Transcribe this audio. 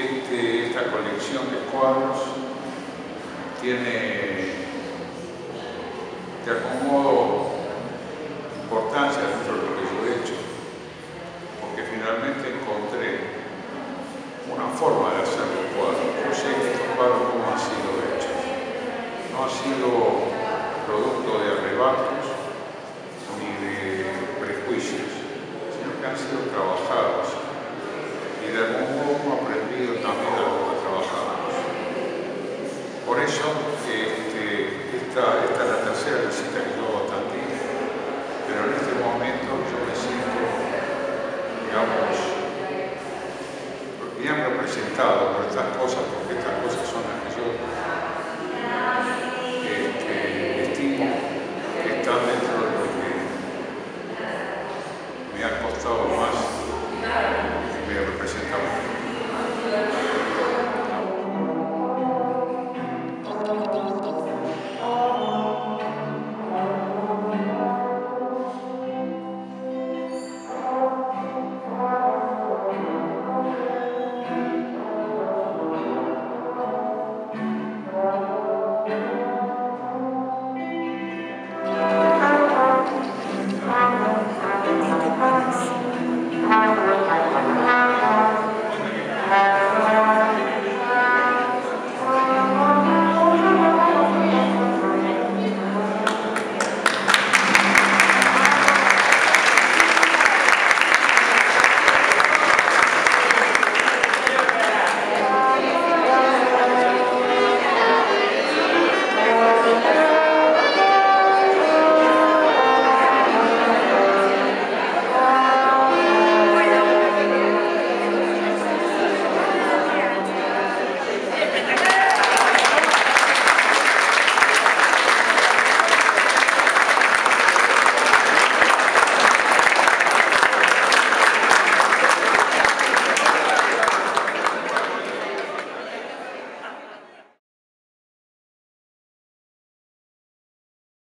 esta colección de cuadros tiene de algún modo importancia dentro de lo que yo he hecho, porque finalmente encontré una forma de hacer los cuadros. Yo sé que estos cuadros cómo han sido hechos. No ha sido producto de arrebatos ni de prejuicios, sino que han sido trabajados y de algún modo hemos aprendido también a lo que trabajamos. Por eso, esta es la tercera visita que yo hago a Tandil, pero en este momento yo me siento, digamos, bien representado por estas cosas, porque estas cosas